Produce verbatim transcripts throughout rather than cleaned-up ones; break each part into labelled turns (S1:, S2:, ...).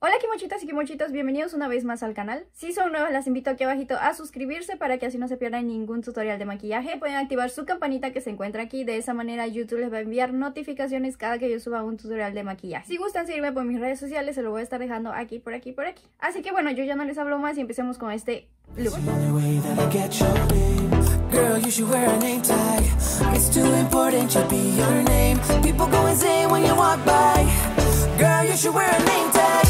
S1: Hola kimochitas y kimochitos, bienvenidos una vez más al canal. Si son nuevas, las invito aquí abajito a suscribirse para que así no se pierdan ningún tutorial de maquillaje. Pueden activar su campanita que se encuentra aquí, de esa manera YouTube les va a enviar notificaciones cada que yo suba un tutorial de maquillaje. Si gustan seguirme por mis redes sociales, se lo voy a estar dejando aquí, por aquí, por aquí. Así que bueno, yo ya no les hablo más y empecemos con este look.
S2: Girl, you should wear a name tag. It's too important to be your name. People go insane when you walk by. Girl, you should wear a name tag.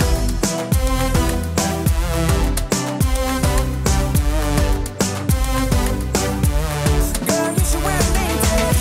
S2: Girl, you should wear a name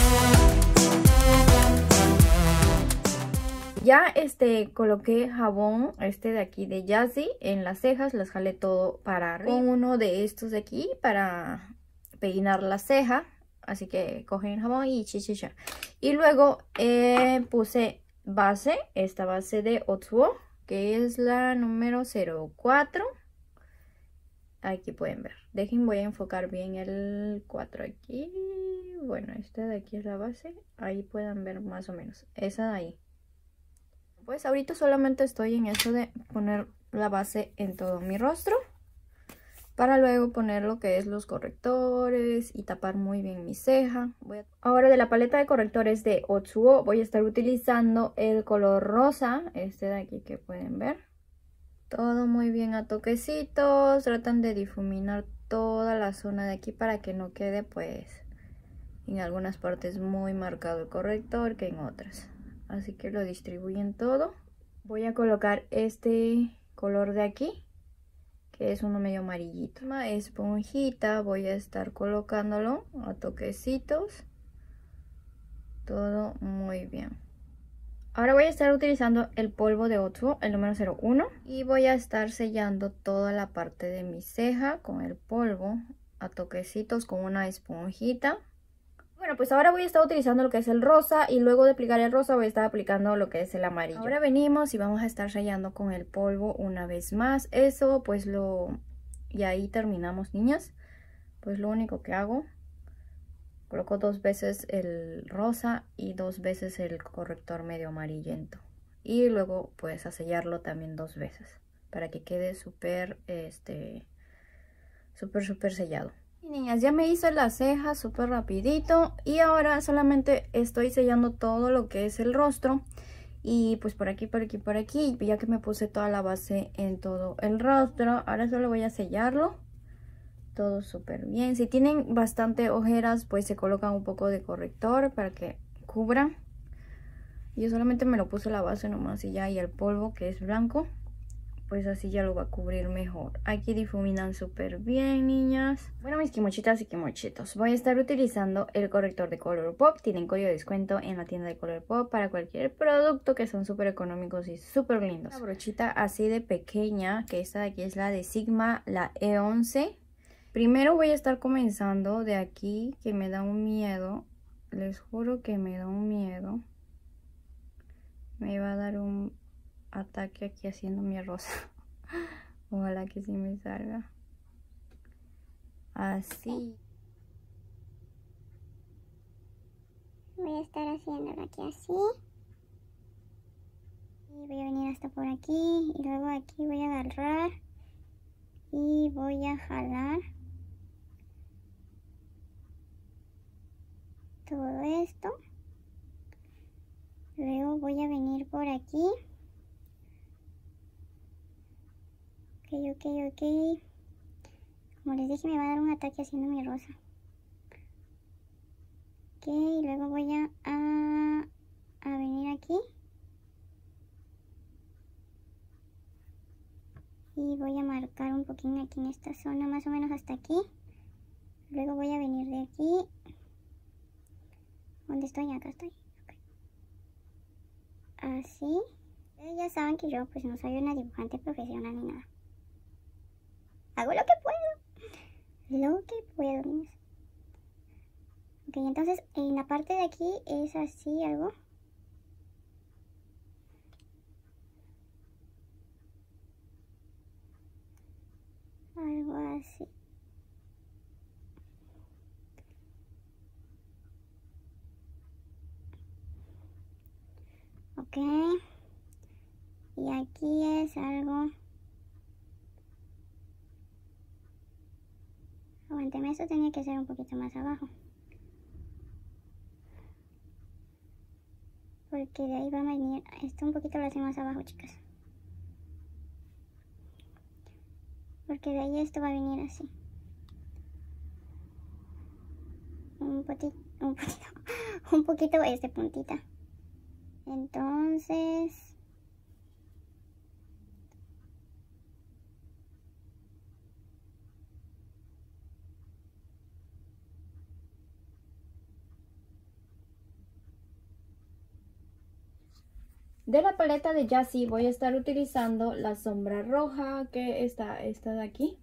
S2: tag.
S1: Ya este coloqué jabón este de aquí de Yazzie en las cejas, las jalé todo para arriba con uno de estos de aquí para peinar la ceja, así que cogen el jabón y chichicha. Y luego eh, puse base, esta base de Otsuo, que es la número cero cuatro. Aquí pueden ver, dejen, voy a enfocar bien el cuatro aquí. Bueno, esta de aquí es la base, ahí pueden ver más o menos, esa de ahí. Pues ahorita solamente estoy en eso de poner la base en todo mi rostro, para luego poner lo que es los correctores y tapar muy bien mi ceja. Voy a... Ahora de la paleta de correctores de Otsuo voy a estar utilizando el color rosa, este de aquí que pueden ver. Todo muy bien a toquecitos, tratan de difuminar toda la zona de aquí para que no quede pues en algunas partes muy marcado el corrector que en otras. Así que lo distribuyen todo. Voy a colocar este color de aquí, que es uno medio amarillito. Una esponjita, voy a estar colocándolo a toquecitos. Todo muy bien. Ahora voy a estar utilizando el polvo de Otsuo, el número cero uno. Y voy a estar sellando toda la parte de mi ceja con el polvo a toquecitos con una esponjita. Bueno, pues ahora voy a estar utilizando lo que es el rosa y luego de aplicar el rosa voy a estar aplicando lo que es el amarillo. Ahora venimos y vamos a estar rayando con el polvo una vez más. Eso pues lo... Y ahí terminamos, niñas. Pues lo único que hago, coloco dos veces el rosa y dos veces el corrector medio amarillento. Y luego pues a sellarlo también dos veces para que quede súper, este, súper, súper sellado. Niñas, ya me hice las cejas súper rapidito y ahora solamente estoy sellando todo lo que es el rostro y pues por aquí, por aquí, por aquí, ya que me puse toda la base en todo el rostro, ahora solo voy a sellarlo todo súper bien. Si tienen bastante ojeras, pues se colocan un poco de corrector para que cubran. Yo solamente me lo puse la base nomás y ya, y el polvo que es blanco, pues así ya lo va a cubrir mejor. Aquí difuminan súper bien, niñas. Bueno, mis kimochitas y kimochitos, voy a estar utilizando el corrector de Colourpop. Tienen código de descuento en la tienda de Colourpop para cualquier producto, que son súper económicos y súper lindos. Una brochita así de pequeña, que esta de aquí es la de Sigma, la E once. Primero voy a estar comenzando de aquí, que me da un miedo. Les juro que me da un miedo. Me va a dar un ataque aquí haciendo mi rosa. Ojalá que sí me salga así.
S3: Voy a estar haciéndolo aquí así. Y voy a venir hasta por aquí. Y luego aquí voy a agarrar. Y voy a jalar todo esto. Luego voy a venir por aquí. Ok, ok, ok. Como les dije, me va a dar un ataque haciendo mi rosa. Ok, luego voy a, a, a venir aquí. Y voy a marcar un poquito aquí en esta zona, más o menos hasta aquí. Luego voy a venir de aquí. ¿Dónde estoy? Acá estoy. Okay. Así. Ustedes ya saben que yo pues no soy una dibujante profesional ni nada. Hago lo que puedo. Lo que puedo, niños. Ok, entonces en la parte de aquí es así algo. Algo así. Ok. Y Y aquí es algo... Aguánteme, esto tenía que ser un poquito más abajo. Porque de ahí va a venir... Esto un poquito lo hacemos más abajo, chicas. Porque de ahí esto va a venir así. Un poquito... Un poquito... un poquito este puntita. Entonces...
S1: De la paleta de Yassi voy a estar utilizando la sombra roja, que está esta de aquí.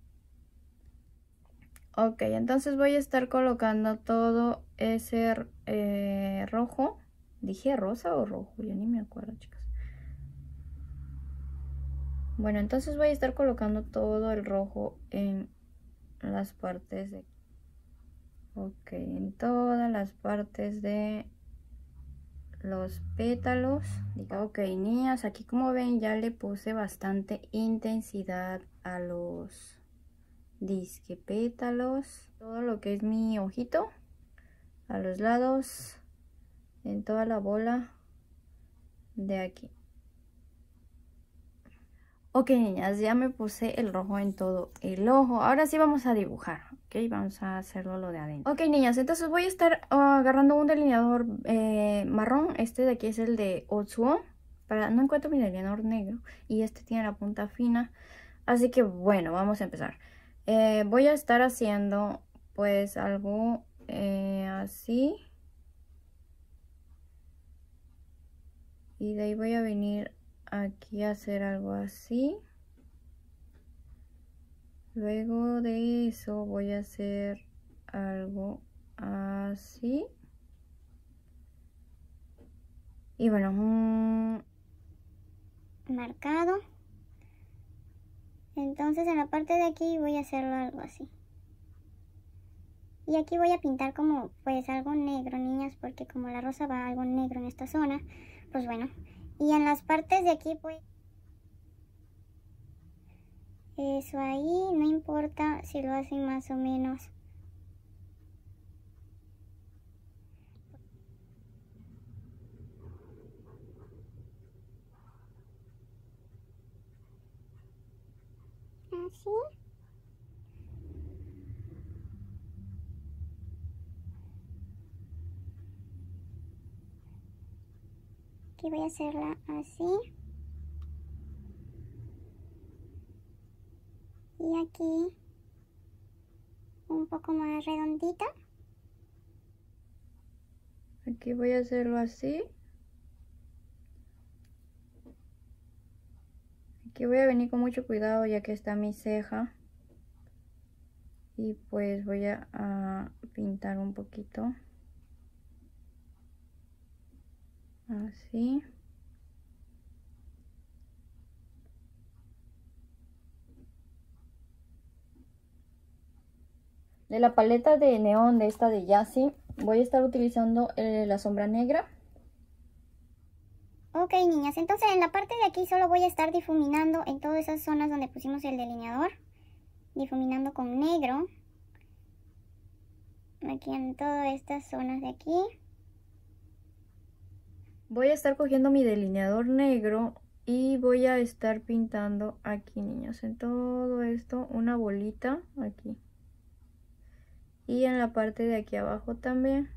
S1: Ok, entonces voy a estar colocando todo ese eh, rojo. ¿Dije rosa o rojo? Ya ni me acuerdo, chicas. Bueno, entonces voy a estar colocando todo el rojo en las partes de... Ok, en todas las partes de los pétalos. Ok, niñas, aquí como ven ya le puse bastante intensidad a los disque pétalos. Todo lo que es mi ojito, a los lados, en toda la bola de aquí. Ok, niñas, ya me puse el rojo en todo el ojo. Ahora sí vamos a dibujar, ok, vamos a hacerlo lo de adentro. Ok, niñas, entonces voy a estar uh, agarrando un delineador eh, marrón. Este de aquí es el de Otsuo. Para, no encuentro mi delineador negro y este tiene la punta fina. Así que bueno, vamos a empezar. Eh, voy a estar haciendo pues algo eh, así. Y de ahí voy a venir aquí a hacer algo así. Luego de eso voy a hacer algo así. Y bueno, un
S3: marcado. Entonces en la parte de aquí voy a hacerlo algo así. Y aquí voy a pintar como pues algo negro, niñas, porque como la rosa va algo negro en esta zona, pues bueno. Y en las partes de aquí pues... Eso ahí, no importa si lo hacen más o menos. Así. Aquí voy a hacerla así. Y aquí un poco más redondita.
S1: Aquí voy a hacerlo así. Aquí voy a venir con mucho cuidado ya que está mi ceja. Y pues voy a, a pintar un poquito. Así. De la paleta de neón de esta de Yassi voy a estar utilizando eh, la sombra negra.
S3: Ok, niñas, entonces en la parte de aquí solo voy a estar difuminando en todas esas zonas donde pusimos el delineador. Difuminando con negro. Aquí en todas estas zonas de aquí.
S1: Voy a estar cogiendo mi delineador negro y voy a estar pintando aquí, niñas, en todo esto una bolita aquí. Y en la parte de aquí abajo también.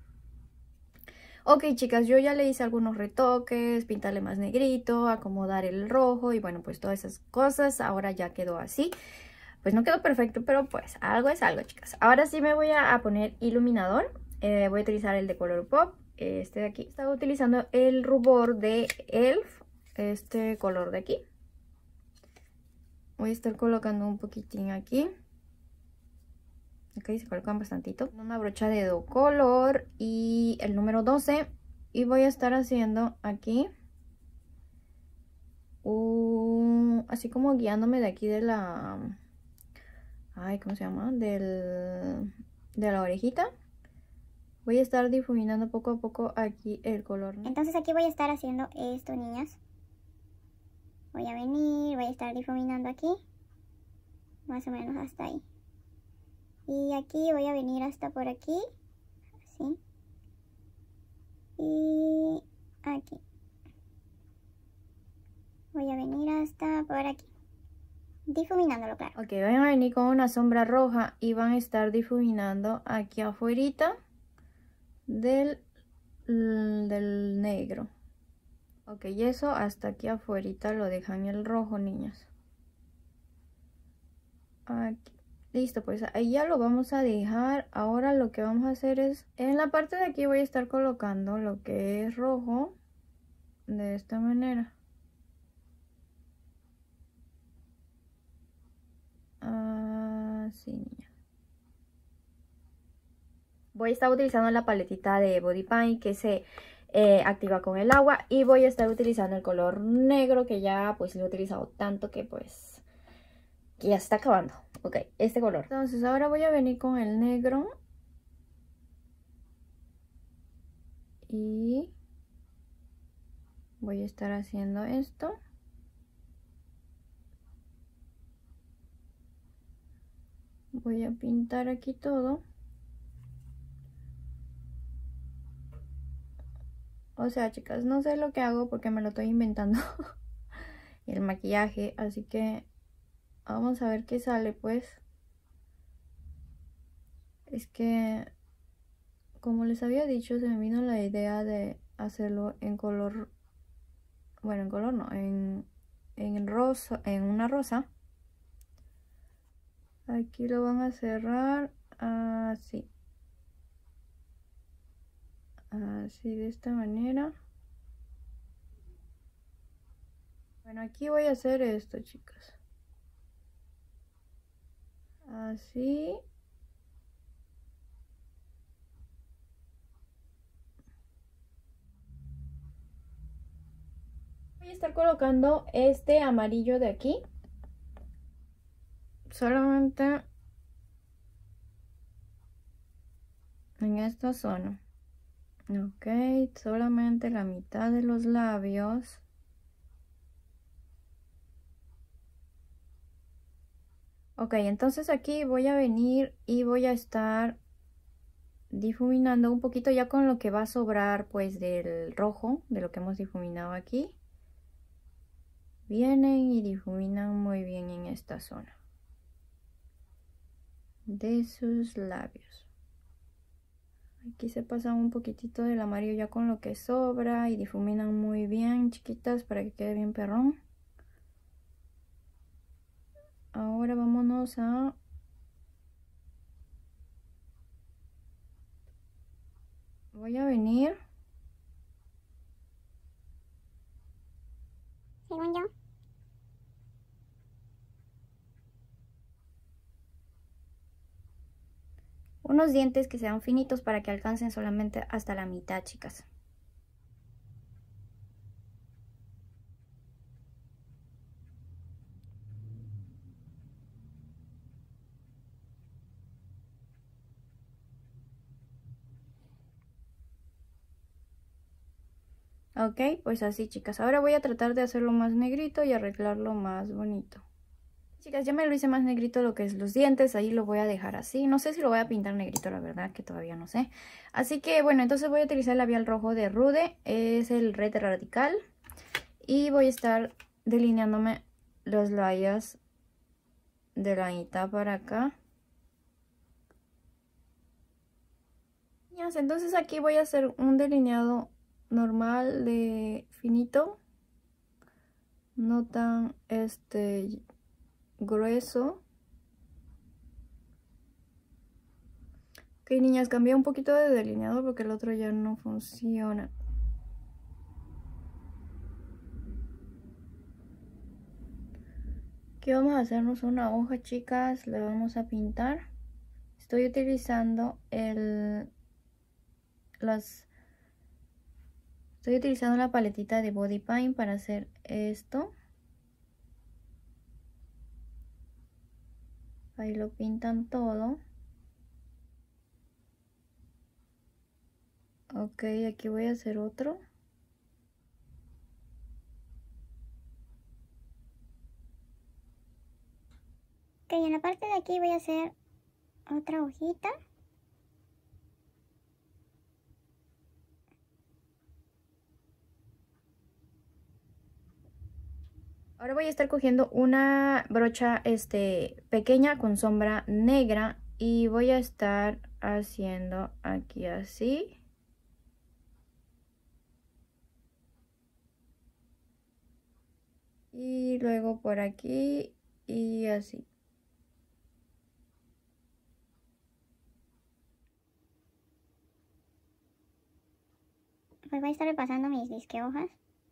S1: Ok, chicas, yo ya le hice algunos retoques, pintarle más negrito, acomodar el rojo y bueno, pues todas esas cosas. Ahora ya quedó así. Pues no quedó perfecto, pero pues algo es algo, chicas. Ahora sí me voy a, a poner iluminador. Eh, voy a utilizar el de Colourpop, este de aquí. Estaba utilizando el rubor de Elf, este color de aquí. Voy a estar colocando un poquitín aquí. Ok, se colocan bastantito. Una brocha de Do Color y el número doce. Y voy a estar haciendo aquí un, así como guiándome de aquí de la... Ay, ¿cómo se llama? Del, de la orejita. Voy a estar difuminando poco a poco aquí el color, ¿no?
S3: Entonces aquí voy a estar haciendo esto, niñas. voy a venir, voy a estar difuminando aquí, más o menos hasta ahí. Y aquí voy a venir hasta por aquí, así. Y aquí. Voy a venir hasta por aquí, difuminándolo, claro.
S1: Ok, van a venir con una sombra roja y van a estar difuminando aquí afuera del, del negro. Ok, y eso hasta aquí afuera lo dejan el rojo, niñas. Aquí. Listo, pues ahí ya lo vamos a dejar. Ahora lo que vamos a hacer es, en la parte de aquí voy a estar colocando lo que es rojo de esta manera. Así, niña. Voy a estar utilizando la paletita de Body Paint que se eh, activa con el agua, y voy a estar utilizando el color negro que ya pues lo he utilizado tanto que pues que ya se está acabando. Ok, este color. Entonces ahora voy a venir con el negro y voy a estar haciendo esto. Voy a pintar aquí todo. O sea, chicas, no sé lo que hago porque me lo estoy inventando. El maquillaje, así que vamos a ver qué sale, pues. Es que, como les había dicho, se me vino la idea de hacerlo en color, bueno, en color no, en, en rosa, en una rosa. Aquí lo van a cerrar así. Así, de esta manera. Bueno, aquí voy a hacer esto, chicas. Así. Voy a estar colocando este amarillo de aquí. Solamente en esta zona. Ok, solamente la mitad de los labios. Ok, entonces aquí voy a venir y voy a estar difuminando un poquito ya con lo que va a sobrar pues del rojo, de lo que hemos difuminado aquí. Vienen y difuminan muy bien en esta zona de sus labios. Aquí se pasa un poquitito del amarillo ya con lo que sobra y difuminan muy bien, chiquitas, para que quede bien perrón. Ahora vámonos a... Voy a venir...
S3: Según yo.
S1: Unos dientes que sean finitos para que alcancen solamente hasta la mitad, chicas. Ok, pues así, chicas. Ahora voy a tratar de hacerlo más negrito y arreglarlo más bonito. Chicas, ya me lo hice más negrito lo que es los dientes. Ahí lo voy a dejar así. No sé si lo voy a pintar negrito, la verdad que todavía no sé. Así que bueno, entonces voy a utilizar el labial rojo de Rude. Es el Red Radical. Y voy a estar delineándome los labios de la mitad para acá. Entonces aquí voy a hacer un delineado normal de finito. No tan este... grueso. Ok, niñas, cambié un poquito de delineador porque el otro ya no funciona. Aquí vamos a hacernos una hoja, chicas. La vamos a pintar. Estoy utilizando el... las... Estoy utilizando la paletita de Body Paint para hacer esto. Ahí lo pintan todo. Ok, aquí voy a hacer otro.
S3: Ok, en la parte de aquí voy a hacer otra hojita.
S1: Ahora voy a estar cogiendo una brocha este, pequeña con sombra negra y voy a estar haciendo aquí así. Y luego por aquí y así.
S3: Pues voy a estar repasando mis disque hojas.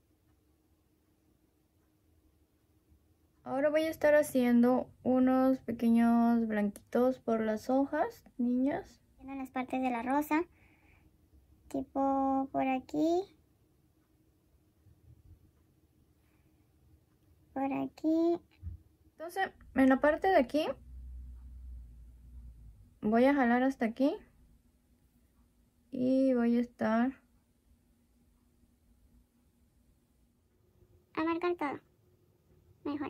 S1: Ahora voy a estar haciendo unos pequeños blanquitos por las hojas, niñas.
S3: En las partes de la rosa, tipo por aquí, por aquí.
S1: Entonces, en la parte de aquí, voy a jalar hasta aquí y voy a estar
S3: a marcar todo, mejor.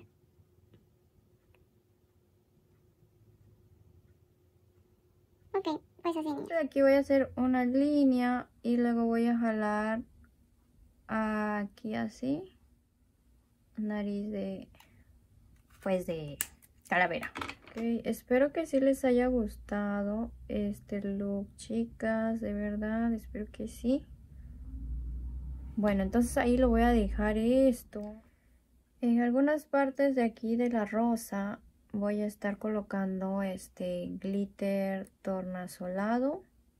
S3: Ok, pues así.
S1: De aquí voy a hacer una línea y luego voy a jalar aquí así, nariz de, pues de calavera. Okay, espero que sí les haya gustado este look, chicas, de verdad, espero que sí. Bueno, entonces ahí lo voy a dejar esto. En algunas partes de aquí de la rosa voy a estar colocando este glitter tornasolado.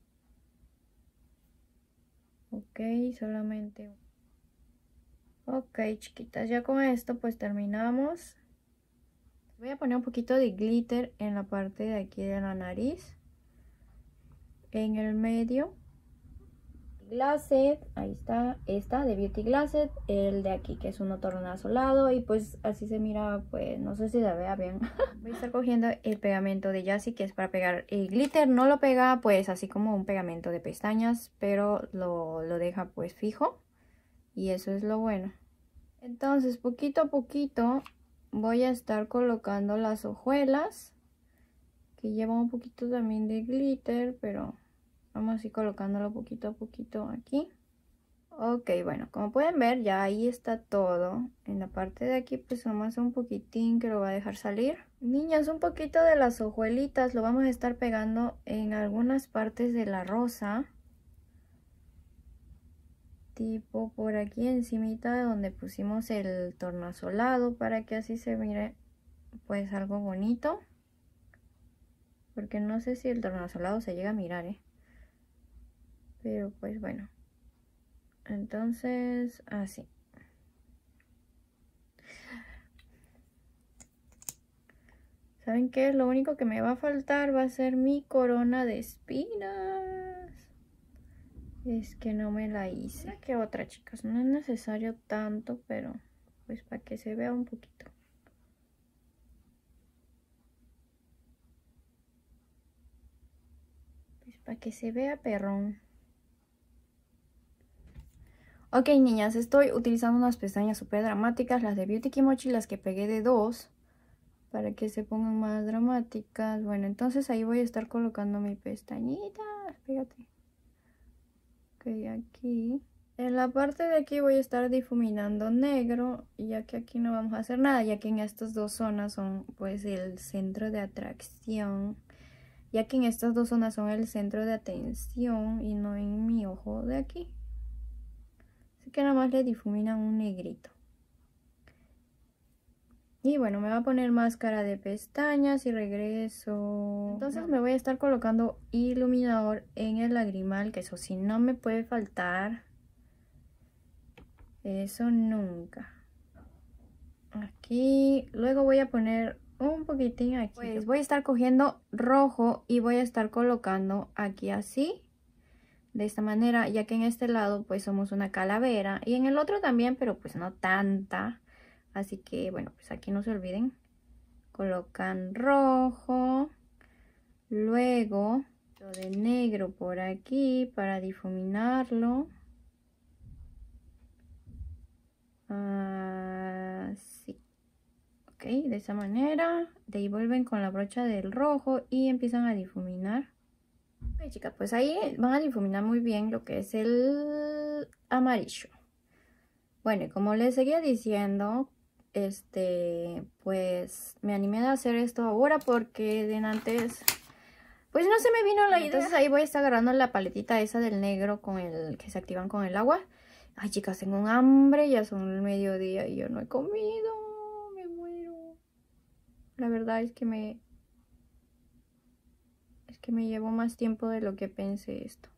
S1: Ok, solamente. Ok, chiquitas, ya con esto pues terminamos. Voy a poner un poquito de glitter en la parte de aquí de la nariz. En el medio. Glacet, ahí está, esta de Beauty Glacet, el de aquí que es uno tornasolado y pues así se mira, pues no sé si la vea bien. Voy a estar cogiendo el pegamento de Jassy que es para pegar el glitter, no lo pega pues así como un pegamento de pestañas, pero lo, lo deja pues fijo y eso es lo bueno. Entonces poquito a poquito voy a estar colocando las hojuelas que llevan un poquito también de glitter, pero vamos a ir colocándolo poquito a poquito aquí. Ok, bueno, como pueden ver ya ahí está todo. En la parte de aquí pues nomás un poquitín que lo va a dejar salir. Niñas, un poquito de las hojuelitas lo vamos a estar pegando en algunas partes de la rosa. Tipo por aquí encimita de donde pusimos el tornasolado para que así se mire pues algo bonito. Porque no sé si el tornasolado se llega a mirar, ¿eh? Pero pues bueno. Entonces, así. ¿Saben qué? Lo único que me va a faltar va a ser mi corona de espinas. Es que no me la hice. Una que otra, chicas. No es necesario tanto, pero pues para que se vea un poquito. Pues para que se vea perrón. Ok, niñas, estoy utilizando unas pestañas súper dramáticas, las de Beauty Kimochi, las que pegué de dos, para que se pongan más dramáticas. Bueno, entonces ahí voy a estar colocando mi pestañita. Fíjate. Ok, aquí. En la parte de aquí voy a estar difuminando negro, ya que aquí no vamos a hacer nada, ya que en estas dos zonas son pues el centro de atracción. Ya que en estas dos zonas son el centro de atención y no en mi ojo de aquí. Así que nada más le difuminan un negrito. Y bueno, me va a poner máscara de pestañas y regreso. Entonces me voy a estar colocando iluminador en el lagrimal, que eso sí no me puede faltar. Eso nunca. Aquí, luego voy a poner un poquitín aquí. Pues voy a estar cogiendo rojo y voy a estar colocando aquí así. De esta manera, ya que en este lado pues somos una calavera y en el otro también, pero pues no tanta. Así que bueno, pues aquí no se olviden. Colocan rojo. Luego lo de negro por aquí para difuminarlo. Así. Ok. Ok, de esa manera. De ahí vuelven con la brocha del rojo y empiezan a difuminar. Ok, chicas, pues ahí van a difuminar muy bien lo que es el amarillo. Bueno, y como les seguía diciendo, este, pues me animé a hacer esto ahora porque de antes, pues no se me vino la idea. Entonces ahí voy a estar agarrando la paletita esa del negro con el que se activan con el agua. Ay, chicas, tengo un hambre, ya son el mediodía y yo no he comido. Me muero. La verdad es que me... Es que me llevó más tiempo de lo que pensé esto.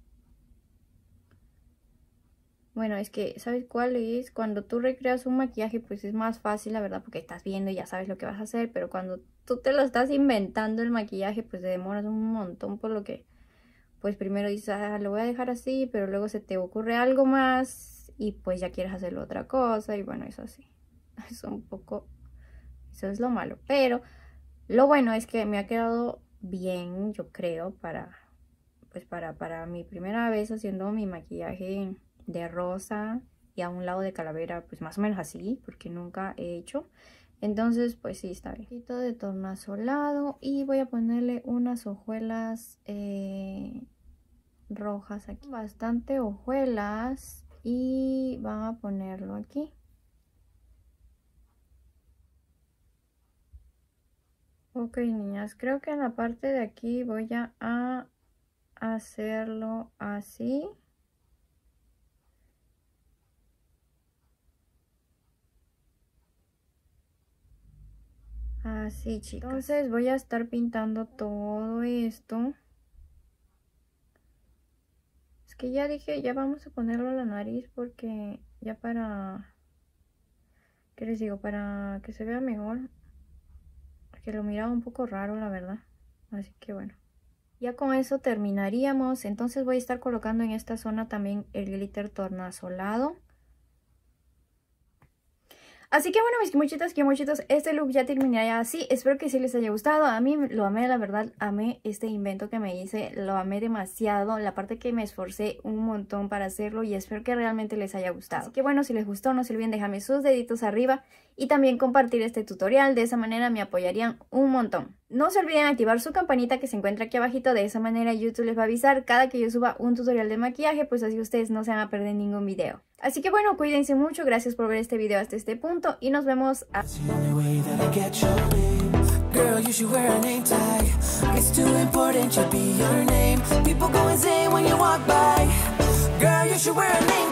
S1: Bueno, es que, ¿sabes cuál es? Cuando tú recreas un maquillaje, pues es más fácil, la verdad, porque estás viendo y ya sabes lo que vas a hacer. Pero cuando tú te lo estás inventando el maquillaje, pues te demoras un montón, por lo que, pues primero dices, ah, lo voy a dejar así, pero luego se te ocurre algo más y pues ya quieres hacerlo otra cosa. Y bueno, es así. Es un poco... Eso es lo malo. Pero lo bueno es que me ha quedado bien, yo creo, para, pues para, para mi primera vez haciendo mi maquillaje de rosa y a un lado de calavera, pues más o menos así, porque nunca he hecho. Entonces pues sí, está bien. Un poquito de tornasolado y voy a ponerle unas hojuelas eh, rojas aquí, bastante hojuelas, y van a ponerlo aquí. Ok, niñas, creo que en la parte de aquí voy a, a hacerlo así. Así, chicas. Entonces voy a estar pintando todo esto. Es que ya dije, ya vamos a ponerlo a la nariz porque ya para... ¿Qué les digo? Para que se vea mejor. Porque lo miraba un poco raro, la verdad. Así que bueno. Ya con eso terminaríamos. Entonces voy a estar colocando en esta zona también el glitter tornasolado. Así que bueno, mis muchitas y muchitos, este look ya terminaría así. Espero que sí les haya gustado. A mí lo amé, la verdad, amé este invento que me hice. Lo amé demasiado. La parte que me esforcé un montón para hacerlo y espero que realmente les haya gustado. Así que bueno, si les gustó, no se olviden dejarme sus deditos arriba y también compartir este tutorial. De esa manera me apoyarían un montón. No se olviden activar su campanita que se encuentra aquí abajito. De esa manera YouTube les va a avisar cada que yo suba un tutorial de maquillaje, pues así ustedes no se van a perder ningún video. Así que bueno, cuídense mucho, gracias por ver este video hasta este punto y nos vemos a... Girl, you should wear a name tag. It's too important to be your name. People go insane when you walk by. Girl, you should wear a name tag.